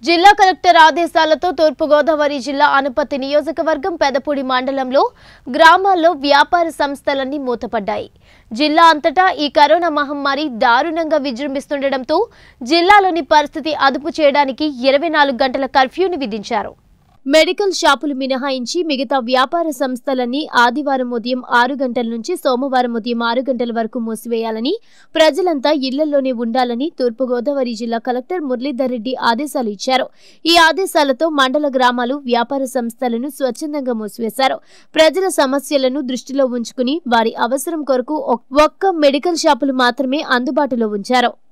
జిల్లా కలెక్టర్ ఆదేశాలతో తూర్పు గోదావరి జిల్లా అనుపత్తి నియోజకవర్గం పెదపూడి మండలంలో గ్రామాల్లో వ్యాపార సంస్థలన్నీ మూతపడ్డాయి. జిల్లా అంతటా ఈ కరోనా మహమ్మారి దారుణంగా విజృంభిస్తుండటంతో జిల్లాలోని పరిస్థితి అదుపు చేయడానికి 24 గంటల కర్ఫ్యూని విధించారు. మెడికల్ షాపులు మినహాయించి మిగతా వ్యాపార సంస్థలన్నీ ఆదివారం ఉదయం 6 గంటల నుంచి సోమవారం ఉదయం 6 గంటల వరకు మూసివేయాలని, ప్రజలంతా ఇళ్లలోనే ఉండాలని తూర్పుగోదావరి జిల్లా కలెక్టర్ మురళీధర్ రెడ్డి ఆదేశాలు ఇచ్చారు. ఈ ఆదేశాలతో మండల గ్రామాలు వ్యాపార సంస్థలను స్వచ్ఛందంగా మూసివేశారు. ప్రజల సమస్యలను దృష్టిలో ఉంచుకుని వారి అవసరం కొరకు ఒక్క మెడికల్ షాపులు మాత్రమే అందుబాటులో ఉంచారు.